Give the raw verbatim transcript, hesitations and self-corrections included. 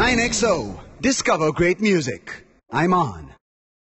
nine X O. Discover great music. I'm on.